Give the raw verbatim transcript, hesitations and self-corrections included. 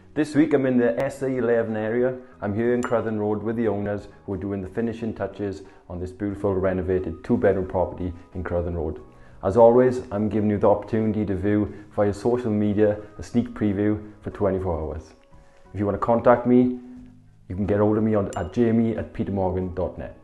This week I'm in the S A eleven area. I'm here in Crythan Road with the owners who are doing the finishing touches on this beautiful renovated two bedroom property in Crythan Road. As always, I'm giving you the opportunity to view via social media a sneak preview for twenty-four hours. If you want to contact me, you can get hold of me on, at jamie at petermorgan dot net.